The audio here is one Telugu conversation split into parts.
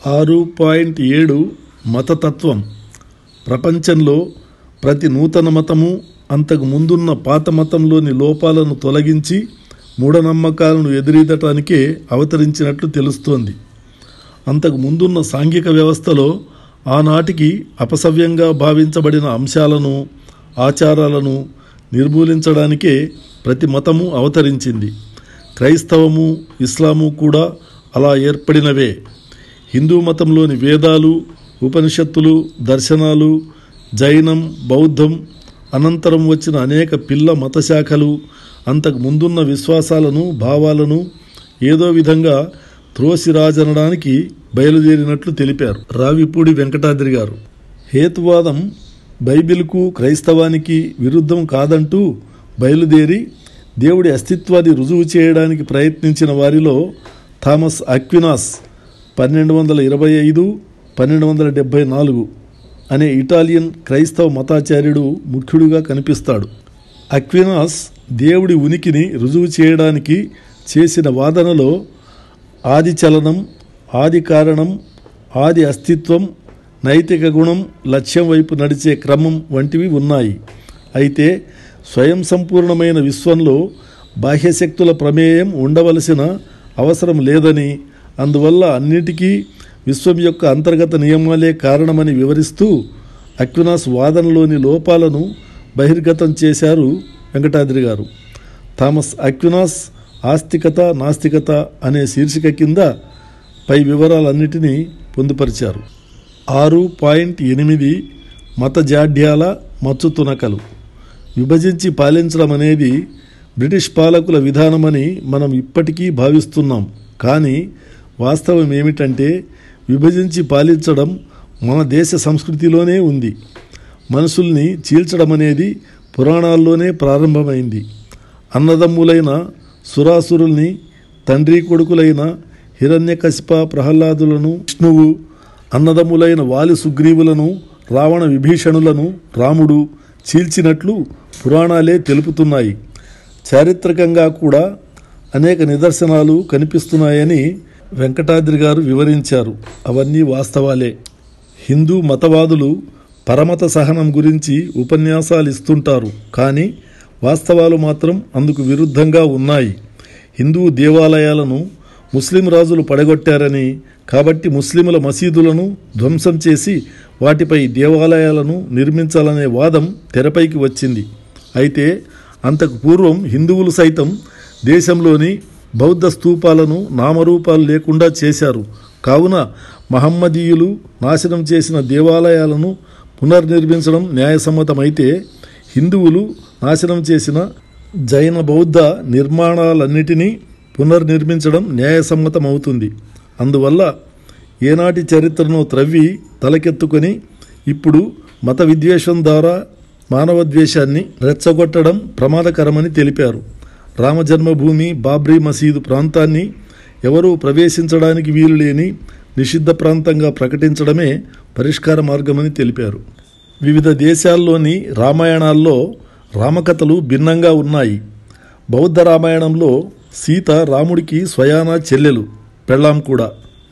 6.7 మతతత్వం. ప్రపంచంలో ప్రతి నూతన మతము అంతకు ముందున్న పాత మతంలోని లోపాలను తొలగించి మూఢనమ్మకాలను ఎదురీదటానికే అవతరించినట్లు తెలుస్తోంది. అంతకు ముందున్న సాంఘిక వ్యవస్థలో ఆనాటికి అపసవ్యంగా భావించబడిన అంశాలను, ఆచారాలను నిర్మూలించడానికే ప్రతి మతము అవతరించింది. క్రైస్తవము, ఇస్లాము కూడా అలా ఏర్పడినవే. హిందూ మతంలోని వేదాలు, ఉపనిషత్తులు, దర్శనాలు, జైనం, బౌద్ధం, అనంతరం వచ్చిన అనేక పిల్ల మతశాఖలు అంతకు ముందున్న విశ్వాసాలను, భావాలను ఏదో విధంగా త్రోసిరాజనడానికి బయలుదేరినట్లు తెలిపారు రావిపూడి వెంకటాద్రి గారు. హేతువాదం బైబిల్కు, క్రైస్తవానికి విరుద్ధం కాదంటూ బయలుదేరి దేవుడి అస్తిత్వాన్ని రుజువు చేయడానికి ప్రయత్నించిన వారిలో థామస్ అక్వినాస్ 1225-1274 అనే ఇటాలియన్ క్రైస్తవ మతాచార్యుడు ముఖ్యుడుగా కనిపిస్తాడు. అక్వినాస్ దేవుడి ఉనికిని రుజువు చేయడానికి చేసిన వాదనలో ఆది చలనం, ఆది కారణం, ఆది అస్తిత్వం, నైతిక గుణం, లక్ష్యం వైపు నడిచే క్రమం వంటివి ఉన్నాయి. అయితే స్వయం సంపూర్ణమైన విశ్వంలో బాహ్యశక్తుల ప్రమేయం ఉండవలసిన అవసరం లేదని, అందువల్ల అన్నిటికీ విశ్వం యొక్క అంతర్గత నియమాలే కారణమని వివరిస్తూ అక్వినాస్ వాదనలోని లోపాలను బహిర్గతం చేశారు వెంకటాద్రి గారు. థామస్ అక్వినాస్ ఆస్తికత, నాస్తికత అనే శీర్షిక కింద పై వివరాలన్నిటినీ పొందుపరిచారు. 6.8 మత జాడ్యాల మచ్చుతునకలు. విభజించి పాలించడం అనేది బ్రిటిష్ పాలకుల విధానమని మనం ఇప్పటికీ భావిస్తున్నాం. కానీ వాస్తవం ఏమిటంటే విభజించి పాలించడం మన దేశ సంస్కృతిలోనే ఉంది. మనుషుల్ని చీల్చడం అనేది పురాణాల్లోనే ప్రారంభమైంది. అన్నదమ్ములైన సురాసురుల్ని, తండ్రి కొడుకులైన హిరణ్యకశిప ప్రహ్లాదులను విష్ణువు, అన్నదమ్ములైన వాలి సుగ్రీవులను, రావణ విభీషణులను రాముడు చీల్చినట్లు పురాణాలే తెలుపుతున్నాయి. చారిత్రకంగా కూడా అనేక నిదర్శనాలు కనిపిస్తున్నాయని వెంకటాద్రి గారు వివరించారు. అవన్నీ వాస్తవాలే. హిందూ మతవాదులు పరమత సహనం గురించి ఉపన్యాసాలు ఇస్తుంటారు. కానీ వాస్తవాలు మాత్రం అందుకు విరుద్ధంగా ఉన్నాయి. హిందూ దేవాలయాలను ముస్లిం రాజులు పడగొట్టారని, కాబట్టి ముస్లింల మసీదులను ధ్వంసం చేసి వాటిపై దేవాలయాలను నిర్మించాలనే వాదం తెరపైకి వచ్చింది. అయితే అంతకు పూర్వం హిందువులు సైతం దేశంలోని బౌద్ధ స్తూపాలను నామరూపాలు లేకుండా చేశారు. కావున మహమ్మదీయులు నాశనం చేసిన దేవాలయాలను పునర్నిర్మించడం న్యాయసమ్మతమైతే, హిందువులు నాశనం చేసిన జైన బౌద్ధ నిర్మాణాలన్నిటినీ పునర్నిర్మించడం న్యాయసమ్మతమవుతుంది. అందువల్ల ఏనాటి చరిత్రను త్రవ్వి తలకెత్తుకొని ఇప్పుడు మత విద్వేషం ద్వారా మానవ ద్వేషాన్ని రెచ్చగొట్టడం ప్రమాదకరమని తెలిపారు. రామజన్మభూమి, బాబ్రీ మసీదు ప్రాంతాన్ని ఎవరూ ప్రవేశించడానికి వీలు లేని నిషిద్ధ ప్రాంతంగా ప్రకటించడమే పరిష్కార మార్గమని తెలిపారు. వివిధ దేశాల్లోని రామాయణాల్లో రామకథలు భిన్నంగా ఉన్నాయి. బౌద్ధ రామాయణంలో సీత రాముడికి స్వయాన చెల్లెలు, పెళ్ళాం కూడా.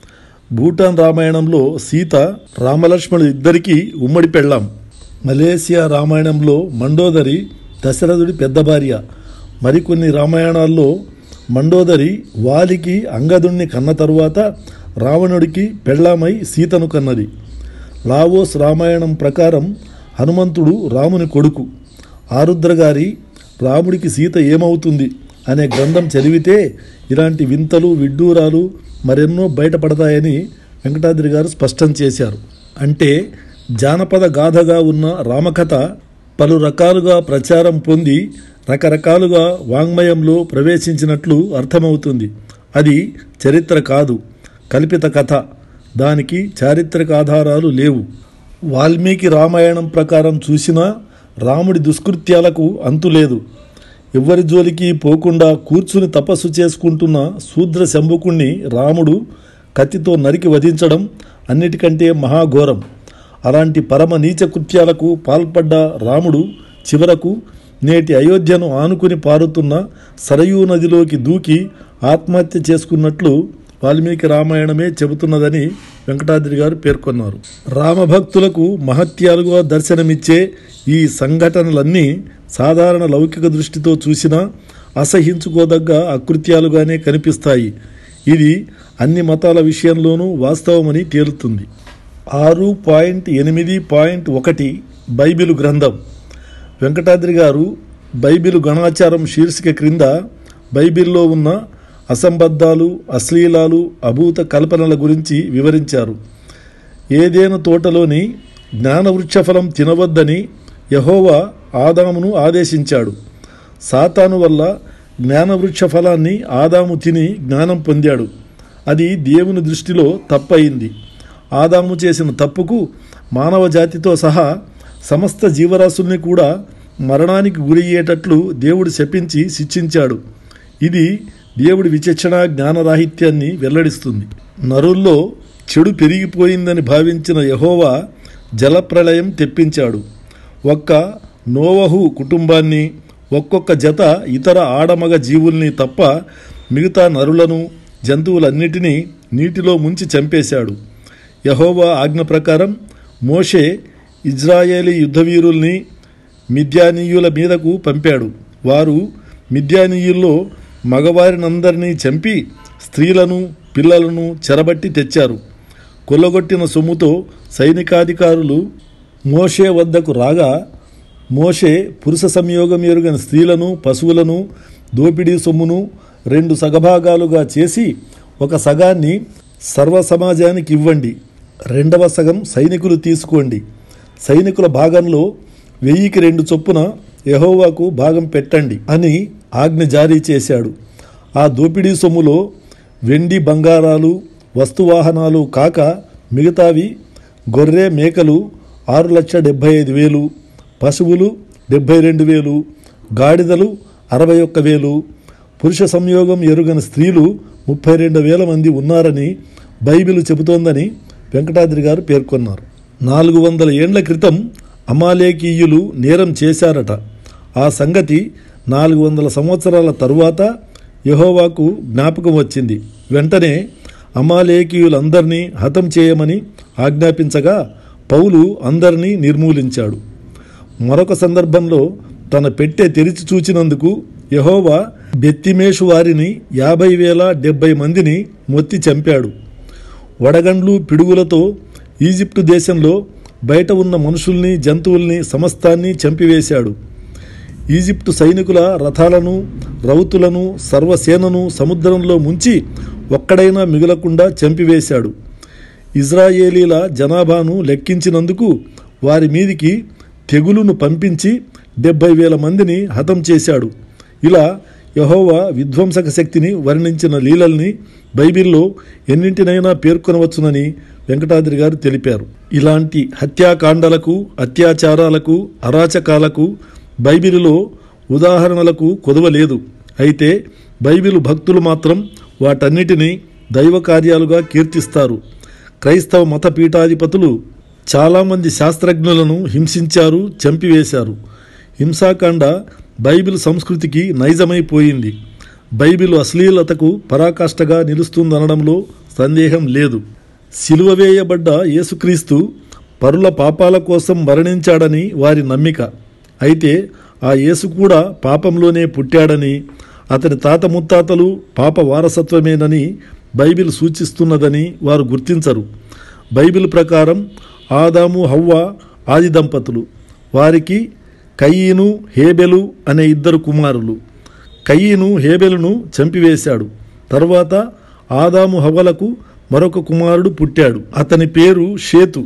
భూటాన్ రామాయణంలో సీత రామలక్ష్మణులు ఇద్దరికీ ఉమ్మడి పెళ్ళాం. మలేసియా రామాయణంలో మండోదరి దశరథుడి పెద్ద భార్య. మరికొన్ని రామాయణాల్లో మండోదరి వాలికి అంగదుణ్ణి కన్న తరువాత రావణుడికి పెళ్ళామై సీతను కన్నది. లావోస్ రామాయణం ప్రకారం హనుమంతుడు రాముని కొడుకు. ఆరుద్ర గారి రాముడికి సీత ఏమవుతుంది అనే గ్రంథం చదివితే ఇలాంటి వింతలు, విడ్డూరాలు మరెన్నో బయటపడతాయని వెంకటాద్రి గారు స్పష్టం చేశారు. అంటే జానపద గాథగా ఉన్న రామకథ పలు రకాలుగా ప్రచారం పొంది రకరకాలుగా వాంగ్మయంలో ప్రవేశించినట్లు అర్థమవుతుంది. అది చరిత్ర కాదు, కల్పిత కథ. దానికి చారిత్రక ఆధారాలు లేవు. వాల్మీకి రామాయణం ప్రకారం చూసినా రాముడి దుష్కృత్యాలకు అంతులేదు. ఎవ్వరి జోలికి పోకుండా కూర్చుని తపస్సు చేసుకుంటున్న శూద్ర శంభుకుణ్ణి రాముడు కత్తితో నరికి వధించడం అన్నిటికంటే మహాఘోరం. అలాంటి పరమ నీచ కృత్యాలకు పాల్పడ్డ రాముడు చివరకు నేటి అయోధ్యను ఆనుకుని పారుతున్న సరయూ నదిలోకి దూకి ఆత్మహత్య చేసుకున్నట్లు వాల్మీకి రామాయణమే చెబుతున్నదని వెంకటాద్రి గారు పేర్కొన్నారు. రామభక్తులకు మహత్యాలుగా దర్శనమిచ్చే ఈ సంఘటనలన్నీ సాధారణ లౌకిక దృష్టితో చూసినా అసహించుకోదగ్గ అకృత్యాలుగానే కనిపిస్తాయి. ఇది అన్ని మతాల విషయంలోనూ వాస్తవమని తేలుతుంది. 6.8.1 బైబిలు గ్రంథం. వెంకటాద్రి గారు బైబిలు గణాచారం శీర్షిక క్రింద బైబిల్లో ఉన్న అసంబద్ధాలు, అశ్లీలాలు, అభూత కల్పనల గురించి వివరించారు. ఏదేను తోటలోని జ్ఞానవృక్ష ఫలం తినవద్దని యెహోవా ఆదామును ఆదేశించాడు. సాతాను వల్ల జ్ఞానవృక్ష ఫలాన్ని ఆదాము తిని జ్ఞానం పొందాడు. అది దేవుని దృష్టిలో తప్పయింది. ఆదాము చేసిన తప్పుకు మానవ జాతితో సహా సమస్త జీవరాశుల్ని కూడా మరణానికి గురయ్యేటట్లు దేవుడు శపించి శిక్షించాడు. ఇది దేవుడి విచక్షణ జ్ఞానరాహిత్యాన్ని వెల్లడిస్తుంది. నరుల్లో చెడు పెరిగిపోయిందని భావించిన యెహోవా జలప్రళయం తెప్పించాడు. ఒక్క నోవహు కుటుంబాన్ని, ఒక్కొక్క జత ఇతర ఆడమగ జీవుల్ని తప్ప మిగతా నరులను, జంతువులన్నిటినీ నీటిలో ముంచి చంపేశాడు. యెహోవా ఆజ్ఞ ప్రకారం మోషే ఇజ్రాయేలీ యుద్ధవీరుల్ని మిద్యానీయుల మీదకు పంపాడు. వారు మిద్యానీయుల్లో మగవారినందరినీ చంపి స్త్రీలను, పిల్లలను చెరబట్టి తెచ్చారు. కొల్లగొట్టిన సొమ్ముతో సైనికాధికారులు మోషే వద్దకు రాగా మోషే పురుష సంయోగం ఎరుగని స్త్రీలను, పశువులను, దోపిడీ సొమ్మును 2 సగభాగాలుగా చేసి ఒక సగాన్ని సర్వ సమాజానికి ఇవ్వండి, 2వ సగం సైనికులు తీసుకోండి, సైనికుల భాగంలో 1000కి 2 చొప్పున యెహోవాకు భాగం పెట్టండి అని ఆజ్ఞ జారీ చేశాడు. ఆ దోపిడీ సొమ్ములో వెండి బంగారాలు, వస్తువాహనాలు కాక మిగతావి గొర్రె మేకలు 6,75,000, పశువులు 72,000, గాడిదలు 61,000, పురుష సంయోగం ఎరుగని స్త్రీలు 32,000 మంది ఉన్నారని బైబిలు చెబుతోందని వెంకటాద్రి గారు పేర్కొన్నారు. 400 ఏండ్ల క్రితం అమాలేకీయులు నేరం చేశారట. ఆ సంగతి 400 సంవత్సరాల తరువాత యెహోవాకు జ్ఞాపకం వచ్చింది. వెంటనే అమాలేకీయులందరినీ హతం చేయమని ఆజ్ఞాపించగా పౌలు అందరినీ నిర్మూలించాడు. మరొక సందర్భంలో తన పెట్టె తెరిచి చూచినందుకు యెహోవా బెత్తిమేషు వారిని 50,070 మందిని మొత్తి చంపాడు. వడగండ్లు, పిడుగులతో ఈజిప్టు దేశంలో బయట ఉన్న మనుషుల్ని, జంతువుల్ని సమస్తాన్ని చంపివేశాడు. ఈజిప్టు సైనికుల రథాలను, రౌతులను, సర్వసేనను సముద్రంలో ముంచి ఒక్కడైనా మిగలకుండా చంపివేశాడు. ఇజ్రాయేలీల జనాభాను లెక్కించినందుకు వారి మీదికి తెగులును పంపించి 70,000 మందిని హతం చేశాడు. ఇలా యెహోవా విధ్వంసక శక్తిని వర్ణించిన లీలల్ని బైబిల్లో ఎన్నింటినైనా పేర్కొనవచ్చునని వెంకటాద్రి గారు తెలిపారు. ఇలాంటి హత్యాకాండలకు, అత్యాచారాలకు, అరాచకాలకు బైబిలులో ఉదాహరణలకు కొదవలేదు. అయితే బైబిలు భక్తులు మాత్రం వాటన్నిటినీ దైవ కార్యాలుగా కీర్తిస్తారు. క్రైస్తవ మత పీఠాధిపతులు చాలామంది శాస్త్రజ్ఞులను హింసించారు, చంపివేశారు. హింసాకాండ బైబిల్ సంస్కృతికి నైజమైపోయింది. బైబిలు అశ్లీలతకు పరాకాష్ఠగా నిలుస్తుందనడంలో సందేహం లేదు. సిలువ వేయబడ్డ యేసుక్రీస్తు పరుల పాపాల కోసం మరణించాడని వారి నమ్మిక. అయితే ఆ యేసు కూడా పాపంలోనే పుట్టాడని, అతని తాత ముత్తాతలు పాప వారసత్వమేనని బైబిల్ సూచిస్తున్నదని వారు గుర్తించరు. బైబిల్ ప్రకారం ఆదాము, హవ్వ ఆది దంపతులు. వారికి కయీను, హేబెలు అనే 2 కుమారులు. కయీను హేబెలును చంపివేశాడు. తర్వాత ఆదాము, హవ్వలకు మరొక కుమారుడు పుట్టాడు. అతని పేరు షేతు.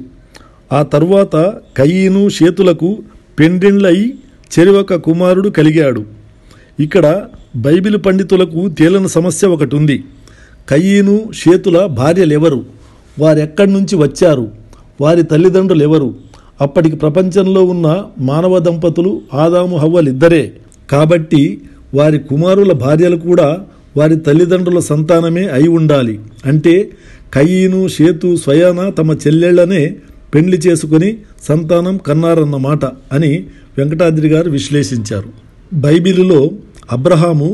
ఆ తరువాత కయీను, షేతులకు పెండిండ్లయి చెరివొక కుమారుడు కలిగాడు. ఇక్కడ బైబిల్ పండితులకు తేలని సమస్య ఒకటి ఉంది. కయీను, షేతుల భార్యలెవరు? వారెక్కడి నుంచి వచ్చారు? వారి తల్లిదండ్రులు ఎవరు? అప్పటికి ప్రపంచంలో ఉన్న మానవ దంపతులు ఆదాము, హవ్వలిద్దరే. కాబట్టి వారి కుమారుల భార్యలు కూడా వారి తల్లిదండ్రుల సంతానమే అయి ఉండాలి. అంటే కయీను, షేతు స్వయాన తమ చెల్లెళ్లనే పెండ్లి చేసుకుని సంతానం కన్నారన్నమాట అని వెంకటాద్రి గారు విశ్లేషించారు. బైబిలులో అబ్రహాము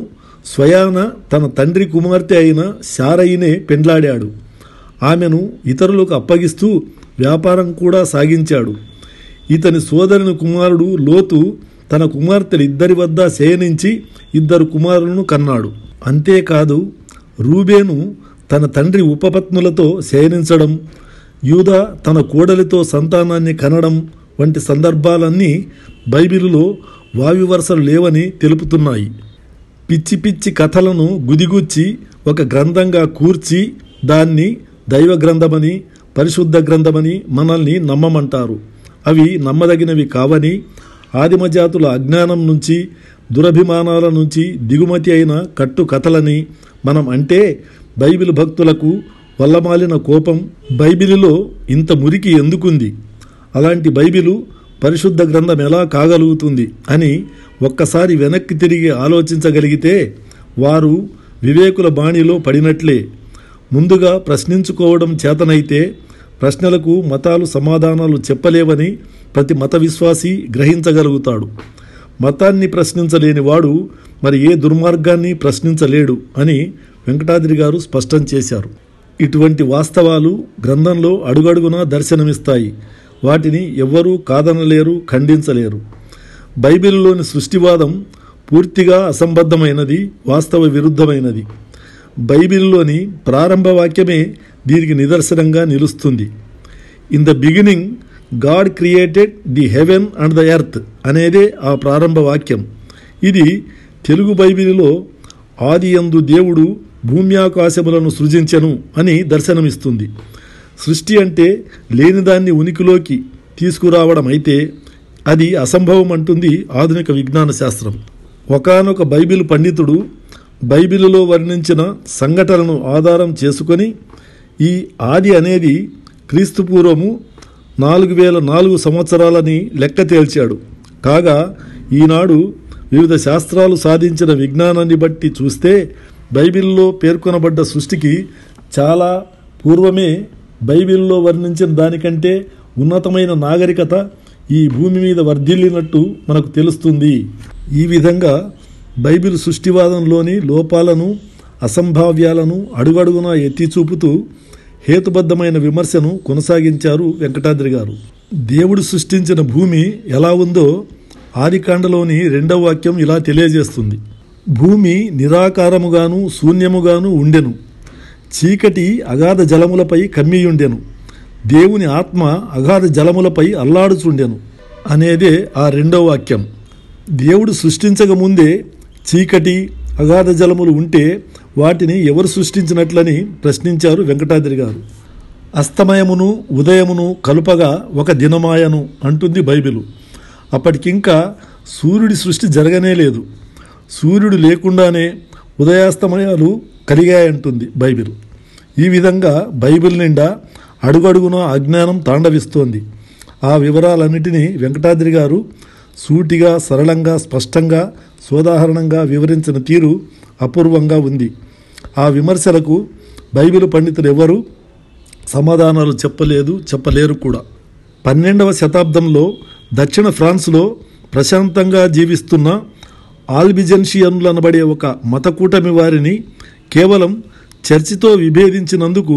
స్వయాన తన తండ్రి కుమార్తె అయిన శారయినే పెండ్లాడాడు. ఆమెను ఇతరులకు అప్పగిస్తూ వ్యాపారం కూడా సాగించాడు. ఇతని సోదరుని కుమారుడు లోతు తన కుమార్తెలిద్దరి వద్ద శయనించి 2 కుమారులను కన్నాడు. అంతేకాదు రూబేను తన తండ్రి ఉపపత్నులతో శయనించడం, యూదా తన కోడలితో సంతానాన్ని కనడం వంటి సందర్భాలన్నీ బైబిలులో వావి వరుసలు లేవని తెలుపుతున్నాయి. పిచ్చి పిచ్చి కథలను గుదిగుచ్చి ఒక గ్రంథంగా కూర్చి దాన్ని దైవ గ్రంథమని, పరిశుద్ధ గ్రంథమని మనల్ని నమ్మమంటారు. అవి నమ్మదగినవి కావని, ఆదిమజాతుల అజ్ఞానం నుంచి, దురభిమానాల నుంచి దిగుమతి అయిన కట్టు కథలని మనం అంటే బైబిల్ భక్తులకు వల్లమాలిన కోపం. బైబిలులో ఇంత మురికి ఎందుకుంది, అలాంటి బైబిలు పరిశుద్ధ గ్రంథం ఎలా కాగలుగుతుంది అని ఒక్కసారి వెనక్కి తిరిగి ఆలోచించగలిగితే వారు వివేకుల బాణిలో పడినట్లే. ముందుగా ప్రశ్నించుకోవడం చేతనైతే ప్రశ్నలకు మతాలు సమాధానాలు చెప్పలేవని ప్రతి మత విశ్వాసి గ్రహించగలుగుతాడు. మతాన్ని ప్రశ్నించలేని వాడు మరి ఏ దుర్మార్గాన్ని ప్రశ్నించలేడు అని వెంకటాద్రి గారు స్పష్టం చేశారు. ఇటువంటి వాస్తవాలు గ్రంథంలో అడుగడుగునా దర్శనమిస్తాయి. వాటిని ఎవ్వరూ కాదనలేరు, ఖండించలేరు. బైబిల్లోని సృష్టివాదం పూర్తిగా అసంబద్ధమైనది, వాస్తవ విరుద్ధమైనది. బైబిల్లోని ప్రారంభ వాక్యమే దీనికి నిదర్శనంగా నిలుస్తుంది. In the beginning God created the heaven and the earth అనేదే ఆ ప్రారంభ వాక్యం. ఇది తెలుగు బైబిలులో ఆదియందు దేవుడు భూమ్యాకాశములను సృజించెను అని దర్శనమిస్తుంది. సృష్టి అంటే లేనిదాన్ని ఉనికిలోకి తీసుకురావడం అయితే అది అసంభవం అంటుంది ఆధునిక విజ్ఞాన శాస్త్రం. ఒకానొక బైబిల్ పండితుడు బైబిలులో వర్ణించిన సంఘటనలను ఆధారం చేసుకొని ఈ ఆది అనేది క్రీస్తుపూర్వము 4004 సంవత్సరాలని లెక్క తేల్చాడు. కాగా ఈనాడు వివిధ శాస్త్రాలు సాధించిన విజ్ఞానాన్ని బట్టి చూస్తే బైబిల్లో పేర్కొనబడ్డ సృష్టికి చాలా పూర్వమే బైబిల్లో వర్ణించిన దానికంటే ఉన్నతమైన నాగరికత ఈ భూమి మీద వర్ధిల్లినట్టు మనకు తెలుస్తుంది. ఈ విధంగా బైబిల్ సృష్టివాదంలోని లోపాలను, అసంభావ్యాలను అడుగడుగునా ఎత్తి చూపుతూ హేతుబద్ధమైన విమర్శను కొనసాగించారు వెంకటాద్రి గారు. దేవుడు సృష్టించిన భూమి ఎలా ఉందో ఆదికాండలోని 2వ వాక్యం ఇలా తెలియజేస్తుంది. భూమి నిరాకారముగాను శూన్యముగాను ఉండెను, చీకటి అగాధ జలములపై కమ్మియుండెను, దేవుని ఆత్మ అగాధ జలములపై అల్లాడుచుండెను అనేదే ఆ 2వ వాక్యం. దేవుడు సృష్టించకముందే చీకటి అగాధ జలములు ఉంటే వాటిని ఎవరు సృష్టించినట్లని ప్రశ్నించారు వెంకటాద్రి గారు. అస్తమయమును ఉదయమును కలుపగా ఒక దినమాయను అంటుంది బైబిలు. అప్పటికింకా సూర్యుడి సృష్టి జరగనే లేదు. సూర్యుడు లేకుండానే ఉదయాస్తమయాలు కలిగాయంటుంది బైబిల్. ఈ విధంగా బైబిల్ నిండా అడుగడుగున అజ్ఞానం తాండవిస్తోంది. ఆ వివరాలన్నిటినీ వెంకటాద్రి గారు సూటిగా, సరళంగా, స్పష్టంగా, సోదాహరణంగా వివరించిన తీరు అపూర్వంగా ఉంది. ఆ విమర్శలకు బైబిల్ పండితులు ఎవరు సమాధానాలు చెప్పలేరు కూడా. 12వ శతాబ్దంలో దక్షిణ ఫ్రాన్స్లో ప్రశాంతంగా జీవిస్తున్న ఆల్బిజెన్షియన్లు అనబడే ఒక మతకూటమి వారిని కేవలం చర్చితో విభేదించినందుకు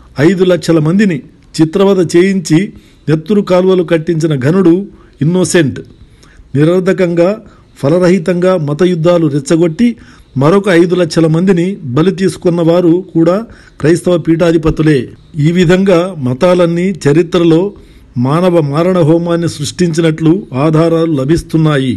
5 లక్షల మందిని చిత్రవధ చేయించి నెత్తురు కాలువలు కట్టించిన ఘనుడు ఇన్నోసెంట్. నిరర్ధకంగా, ఫలరహితంగా మత యుద్ధాలు రెచ్చగొట్టి మరొక 5 లక్షల మందిని బలి తీసుకున్న వారు కూడా క్రైస్తవ పీఠాధిపతులే. ఈ విధంగా మతాలన్నీ చరిత్రలో మానవ మారణ హోమాన్ని సృష్టించినట్లు ఆధారాలు లభిస్తున్నాయి.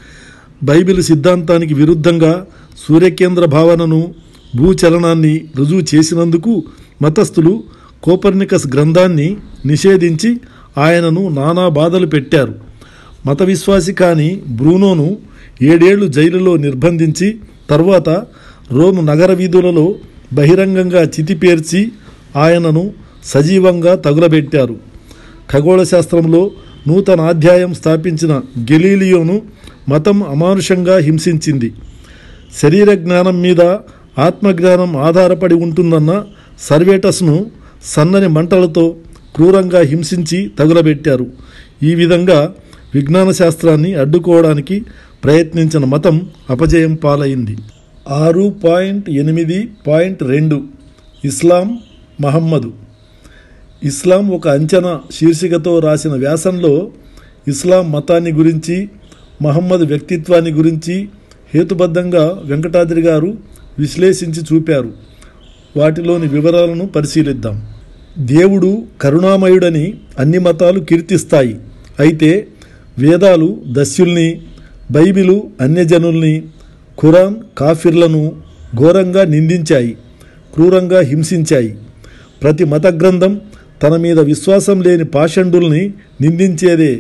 బైబిల్ సిద్ధాంతానికి విరుద్ధంగా సూర్యకేంద్ర భావనను, భూచలనాన్ని రుజువు చేసినందుకు మతస్థులు కోపర్నికస్ గ్రంథాన్ని నిషేధించి ఆయనను నానా బాధలు పెట్టారు. మత విశ్వాసి కాని బ్రూనోను 7 ఏళ్లు జైలులో నిర్బంధించి తర్వాత రోమ్ నగర వీధులలో బహిరంగంగా చితిపేర్చి ఆయనను సజీవంగా తగులబెట్టారు. ఖగోళ శాస్త్రంలో నూతన అధ్యాయం స్థాపించిన గెలీలియోను మతం అమానుషంగా హింసించింది. శరీర జ్ఞానం మీద ఆత్మజ్ఞానం ఆధారపడి ఉంటుందన్న సర్వేటస్ను సన్నని మంటలతో క్రూరంగా హింసించి తగులబెట్టారు. ఈ విధంగా విజ్ఞాన శాస్త్రాన్ని అడ్డుకోవడానికి ప్రయత్నించిన మతం అపజయం పాలైంది. 6.8.2 ఇస్లాం మహమ్మదు. ఇస్లాం ఒక అంచనా శీర్షికతో రాసిన వ్యాసంలో ఇస్లాం మతాన్ని గురించి, మహమ్మద్ వ్యక్తిత్వాన్ని గురించి హేతుబద్ధంగా వెంకటాద్రి గారు విశ్లేషించి చూపారు. వాటిలోని వివరాలను పరిశీలిద్దాం. దేవుడు కరుణామయుడని అన్ని మతాలు కీర్తిస్తాయి. అయితే వేదాలు దస్యుల్ని, బైబిలు అన్యజనుల్ని, ఖురాన్ కాఫిర్లను ఘోరంగా నిందించాయి, క్రూరంగా హింసించాయి. ప్రతి మత గ్రంథం తన మీద విశ్వాసం లేని పాషండుల్ని నిందించేదే.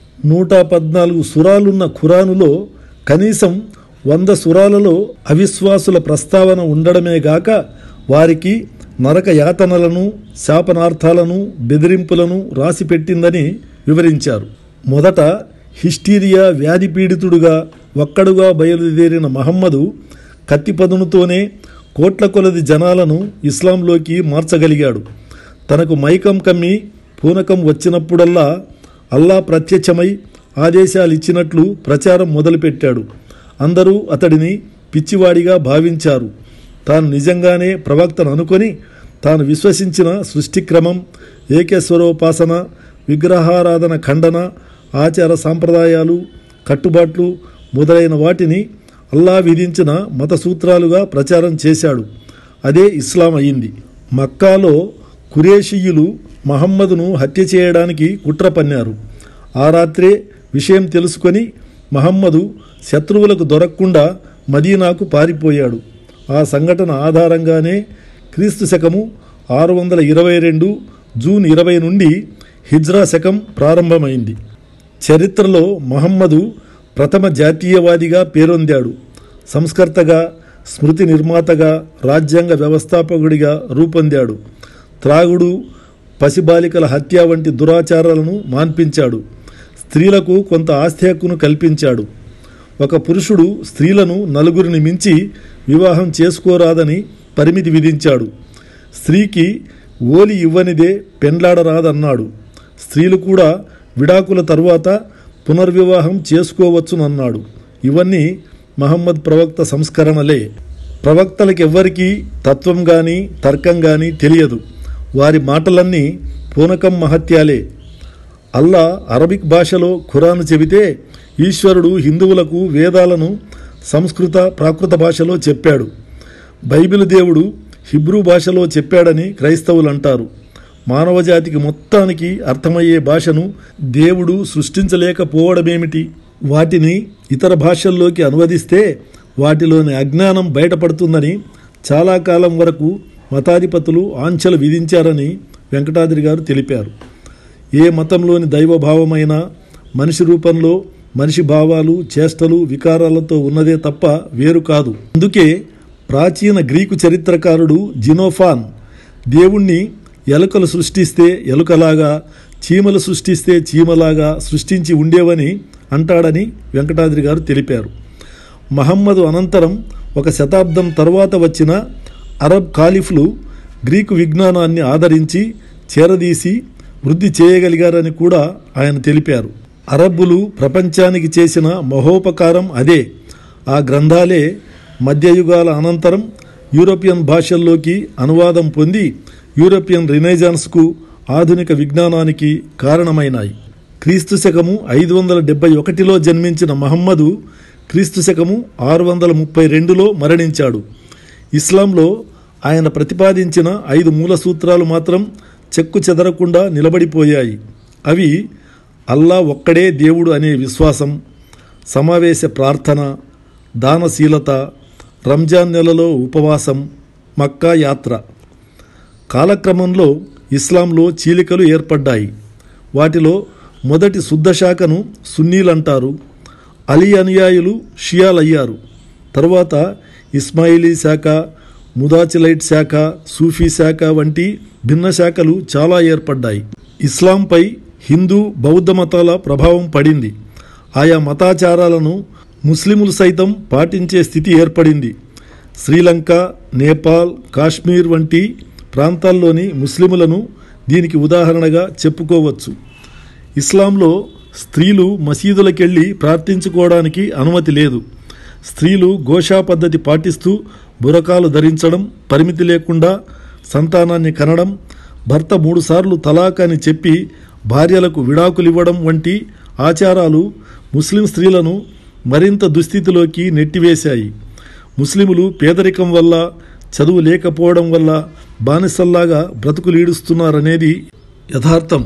114 సురాలున్న ఖురానులో కనీసం 100 సురాలలో అవిశ్వాసుల ప్రస్తావన ఉండడమే గాక వారికి నరక యాతనలను, శాపనార్థాలను, బెదిరింపులను రాసిపెట్టిందని వివరించారు. మొదట హిస్టీరియా వ్యాధి పీడితుడుగా ఒక్కడుగా బయలుదేరిన మహమ్మదు కత్తిపదునుతోనే కోట్ల కొలది జనాలను ఇస్లాంలోకి మార్చగలిగాడు. తనకు మైకం కమ్మి పూనకం వచ్చినప్పుడల్లా అల్లా ప్రత్యక్షమై ఆదేశాలిచ్చినట్లు ప్రచారం మొదలుపెట్టాడు. అందరూ అతడిని పిచ్చివాడిగా భావించారు. తాను నిజంగానే ప్రవక్తను అనుకొని తాను విశ్వసించిన సృష్టిక్రమం, ఏకేశ్వరోపాసన, విగ్రహారాధన ఖండన, ఆచార సాంప్రదాయాలు, కట్టుబాట్లు మొదలైన వాటిని అల్లా విధించిన మత సూత్రాలుగా ప్రచారం చేశాడు. అదే ఇస్లాం అయింది. మక్కాలో ఖురేషీయులు మహమ్మదును హత్య చేయడానికి కుట్ర పన్నారు. ఆ రాత్రే విషయం తెలుసుకొని మహమ్మదు శత్రువులకు దొరకకుండా మదీనాకు పారిపోయాడు. ఆ సంఘటన ఆధారంగానే క్రీస్తు శకము 622 జూన్ 20 నుండి హిజ్రా శకం ప్రారంభమైంది. చరిత్రలో మహమ్మదు ప్రథమ జాతీయవాదిగా పేరొందాడు. సంస్కర్తగా, స్మృతి నిర్మాతగా, రాజ్యాంగ వ్యవస్థాపకుడిగా రూపొందాడు. త్రాగుడు, పసిబాలికల హత్య వంటి దురాచారాలను మాన్పించాడు. స్త్రీలకు కొంత ఆస్తి హక్కును కల్పించాడు. ఒక పురుషుడు స్త్రీలను 4 మించి వివాహం చేసుకోరాదని పరిమితి విధించాడు. స్త్రీకి ఓలి ఇవ్వనిదే పెండ్లాడరాదన్నాడు. స్త్రీలు కూడా విడాకుల తరువాత పునర్వివాహం చేసుకోవచ్చునన్నాడు. ఇవన్నీ మహమ్మద్ ప్రవక్త సంస్కరణలే. ప్రవక్తలకెవ్వరికీ తత్వం కానీ తర్కం కానీ తెలియదు. వారి మాటలన్నీ పూనకం మహత్యాలే. అల్లా అరబిక్ భాషలో ఖురాను చెబితే ఈశ్వరుడు హిందువులకు వేదాలను సంస్కృత ప్రాకృత భాషలో చెప్పాడు. బైబిల్ దేవుడు హిబ్రూ భాషలో చెప్పాడని క్రైస్తవులు అంటారు. మానవజాతికి మొత్తానికి అర్థమయ్యే భాషను దేవుడు సృష్టించలేకపోవడమేమిటి? వాటిని ఇతర భాషల్లోకి అనువదిస్తే వాటిలోని అజ్ఞానం బయటపడుతుందని చాలా కాలం వరకు మతాధిపతులు ఆంక్షలు విధించారని వెంకటాద్రి గారు తెలిపారు. ఏ మతంలోని దైవభావమైనా మనిషి రూపంలో మనిషి భావాలు, చేష్టలు, వికారాలతో ఉన్నదే తప్ప వేరు కాదు. అందుకే ప్రాచీన గ్రీకు చరిత్రకారుడు జినోఫాన్ దేవుణ్ణి ఎలుకలు సృష్టిస్తే ఎలుకలాగా, చీమలు సృష్టిస్తే చీమలాగా సృష్టించి ఉండేవని అంటాడని వెంకటాద్రి గారు తెలిపారు. మహమ్మదు అనంతరం 1 శతాబ్దం తర్వాత వచ్చిన అరబ్ ఖాలిఫ్లు గ్రీకు విజ్ఞానాన్ని ఆదరించి చేరదీసి వృద్ధి చేయగలిగారని కూడా ఆయన తెలిపారు. అరబ్బులు ప్రపంచానికి చేసిన మహోపకారం అదే. ఆ గ్రంథాలే మధ్యయుగాల అనంతరం యూరోపియన్ భాషల్లోకి అనువాదం పొంది యూరోపియన్ రినైజాన్స్కు, ఆధునిక విజ్ఞానానికి కారణమైనాయి. క్రీస్తు శకము 571లో జన్మించిన మహమ్మదు క్రీస్తు శకము 632లో మరణించాడు. ఇస్లాంలో ఆయన ప్రతిపాదించిన 5 మూల సూత్రాలు మాత్రం చెక్కు చెదరకుండా నిలబడిపోయాయి. అవి అల్లా ఒక్కడే దేవుడు అనే విశ్వాసం, సమావేశ ప్రార్థన, దానశీలత, రంజాన్ నెలలో ఉపవాసం, మక్కా యాత్ర. కాలక్రమంలో ఇస్లాంలో చీలికలు ఏర్పడ్డాయి. వాటిలో మొదటి శుద్ధ శాఖను సున్నీలంటారు. అలీ అనుయాయులు షియాలయ్యారు. తరువాత ఇస్మాయిలీ శాఖ, ముదాచిలైట్ శాఖ, సూఫీ శాఖ వంటి భిన్న శాఖలు చాలా ఏర్పడ్డాయి. ఇస్లాంపై హిందూ, బౌద్ధ మతాల ప్రభావం పడింది. ఆయా మతాచారాలను ముస్లిములు సైతం పాటించే స్థితి ఏర్పడింది. శ్రీలంక, నేపాల్, కాశ్మీర్ వంటి ప్రాంతాల్లోని ముస్లిములను దీనికి ఉదాహరణగా చెప్పుకోవచ్చు. ఇస్లాంలో స్త్రీలు మసీదులకెళ్ళి ప్రార్థించుకోవడానికి అనుమతి లేదు. స్త్రీలు గోషా పద్ధతి పాటిస్తూ బురకాలు ధరించడం, పరిమితి లేకుండా సంతానాన్ని కనడం, భర్త 3 సార్లు తలాక్ అని చెప్పి భార్యలకు విడాకులివ్వడం వంటి ఆచారాలు ముస్లిం స్త్రీలను మరింత దుస్థితిలోకి నెట్టివేశాయి. ముస్లిములు పేదరికం వల్ల, చదువు లేకపోవడం వల్ల బానిసల్లాగా బ్రతుకులీడుస్తున్నారనేది యథార్థం.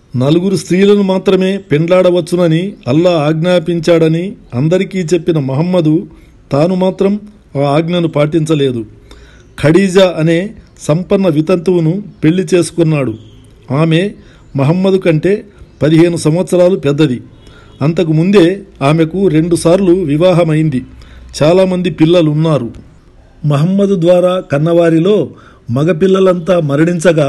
4 స్త్రీలను మాత్రమే పెండ్లాడవచ్చునని అల్లా ఆజ్ఞాపించాడని అందరికీ చెప్పిన మహమ్మదు తాను మాత్రం ఆ ఆజ్ఞను పాటించలేదు. ఖడీజా అనే సంపన్న వితంతువును పెళ్లి చేసుకున్నాడు. ఆమె మహమ్మదు కంటే 15 సంవత్సరాలు పెద్దది. అంతకు ముందే ఆమెకు 2 సార్లు వివాహమైంది. చాలామంది పిల్లలున్నారు. మహమ్మదు ద్వారా కన్నవారిలో మగపిల్లలంతా మరణించగా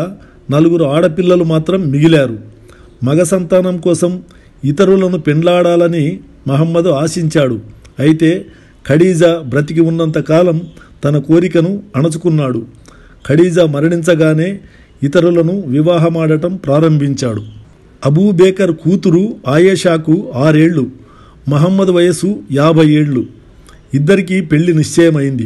4 ఆడపిల్లలు మాత్రం మిగిలారు. మగ సంతానం కోసం ఇతరులను పెండ్లాడాలని మహమ్మదు ఆశించాడు. అయితే ఖడీజా బ్రతికి ఉన్నంతకాలం తన కోరికను అణచుకున్నాడు. ఖడీజా మరణించగానే ఇతరులను వివాహమాడటం ప్రారంభించాడు. అబూబేకర్ కూతురు ఆయేషాకు 6 ఏళ్లు, మహమ్మద్ వయసు 50 ఏళ్లు. ఇద్దరికీ పెళ్లి నిశ్చయమైంది.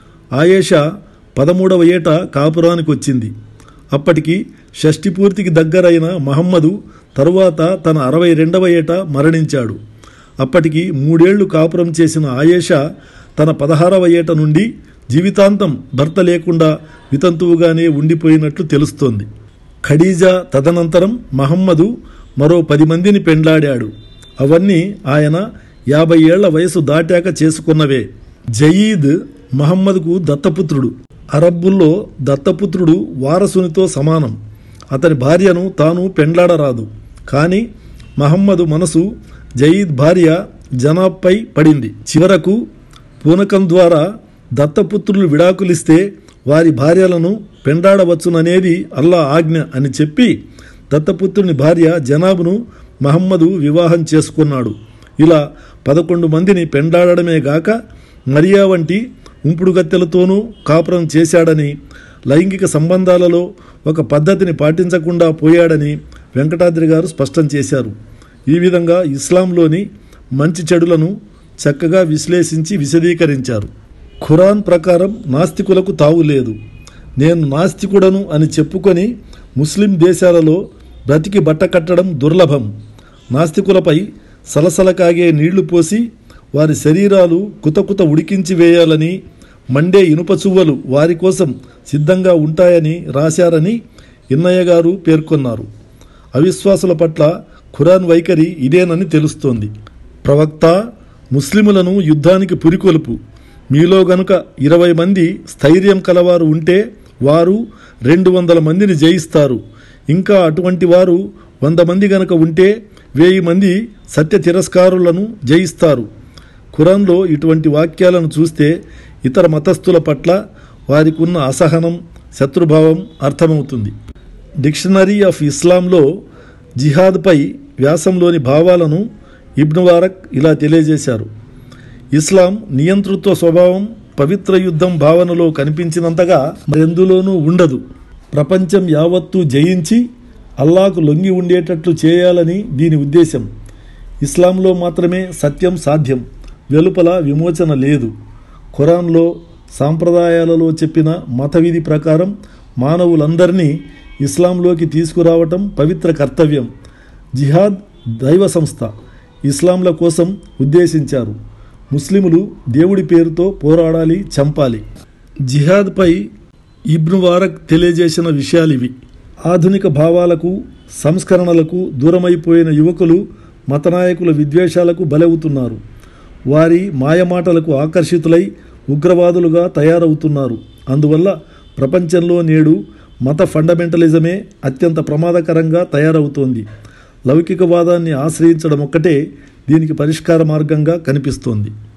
ఆయేషా 13వ ఏట కాపురానికి వచ్చింది. అప్పటికి షష్ఠి పూర్తికి దగ్గరైన మహమ్మదు తరువాత తన 62వ ఏట మరణించాడు. అప్పటికి 3 ఏళ్లు కాపురం చేసిన ఆయేషా తన 16వ ఏట నుండి జీవితాంతం భర్త లేకుండా వితంతువుగానే ఉండిపోయినట్లు తెలుస్తోంది. ఖడీజా తదనంతరం మహమ్మదు మరో 10 మందిని పెండ్లాడాడు. అవన్నీ ఆయన 50 ఏళ్ల వయసు దాటాక చేసుకున్నవే. జయీద్ మహమ్మద్కు దత్తపుత్రుడు. అరబ్బుల్లో దత్తపుత్రుడు వారసునితో సమానం. అతని భార్యను తాను పెండ్లాడరాదు. కానీ మహమ్మదు మనసు జయీద్ భార్య జనాబ్పై పడింది. చివరకు పూనకం ద్వారా దత్తపుత్రులు విడాకులిస్తే వారి భార్యలను పెండాడవచ్చుననేది అల్లా ఆజ్ఞ అని చెప్పి దత్తపుత్రుని భార్య జనాబ్ను మహమ్మదు వివాహం చేసుకున్నాడు. ఇలా 11 మందిని పెండాడమే గాక మరియా వంటి ఉంపుడు గత్తెలతోనూ కాపురం చేశాడని, లైంగిక సంబంధాలలో ఒక పద్ధతిని పాటించకుండా పోయాడని వెంకటాద్రి గారు స్పష్టం చేశారు. ఈ విధంగా ఇస్లాంలోని మంచి చెడులను చక్కగా విశ్లేషించి విశదీకరించారు. ఖురాన్ ప్రకారం నాస్తికులకు తావు లేదు. నేను నాస్తికుడను అని చెప్పుకొని ముస్లిం దేశాలలో బ్రతికి బట్టకట్టడం దుర్లభం. నాస్తికులపై సలసల కాగే నీళ్లు పోసి వారి శరీరాలు కుతకుత ఉడికించి వేయాలని, మండే ఇనుప చువ్వలు వారి కోసం సిద్ధంగా ఉంటాయని రాశారని ఇన్నయ్య గారు పేర్కొన్నారు. అవిశ్వాసుల పట్ల ఖురాన్ వైఖరి ఇదేనని తెలుస్తోంది. ప్రవక్త ముస్లిములను యుద్ధానికి పురికొల్పు. మీలో గనుక 20 మంది స్థైర్యం కలవారు ఉంటే వారు 200 మందిని జయిస్తారు. ఇంకా అటువంటి వారు 100 మంది గనక ఉంటే 1000 మంది సత్య తిరస్కారులను జయిస్తారు. ఖురాన్లో ఇటువంటి వాక్యాలను చూస్తే ఇతర మతస్థుల పట్ల వారికి ఉన్న అసహనం, శత్రుభావం అర్థమవుతుంది. డిక్షనరీ ఆఫ్ ఇస్లాంలో జిహాద్పై వ్యాసంలోని భావాలను ఇబ్న్ వారక్ ఇలా తెలియజేశారు. ఇస్లాం నియంతృత్వ స్వభావం పవిత్ర యుద్ధం భావనలో కనిపించినంతగా మరెందులోనూ ఉండదు. ప్రపంచం యావత్తూ జయించి అల్లాకు లొంగి ఉండేటట్లు చేయాలని దీని ఉద్దేశం. ఇస్లాంలో మాత్రమే సత్యం సాధ్యం, వెలుపల విమోచన లేదు. ఖురాన్లో సాంప్రదాయాలలో చెప్పిన మత విధి ప్రకారం మానవులందరినీ ఇస్లాంలోకి తీసుకురావటం పవిత్ర కర్తవ్యం. జిహాద్ దైవ సంస్థ, ఇస్లాంల కోసం ఉద్దేశించారు. ముస్లిములు దేవుడి పేరుతో పోరాడాలి, చంపాలి. జిహాద్పై ఇబ్న్ వారక్ తెలియజేసిన విషయాలివి. ఆధునిక భావాలకు, సంస్కరణలకు దూరమైపోయిన యువకులు మతనాయకుల విద్వేషాలకు బలవుతున్నారు. వారి మాయమాటలకు ఆకర్షితులై ఉగ్రవాదులుగా తయారవుతున్నారు. అందువల్ల ప్రపంచంలో నేడు మత ఫండమెంటలిజమే అత్యంత ప్రమాదకరంగా తయారవుతోంది. లౌకికవాదాన్ని ఆశ్రయించడం ఒక్కటే దీనికి పరిష్కార మార్గంగా కనిపిస్తోంది.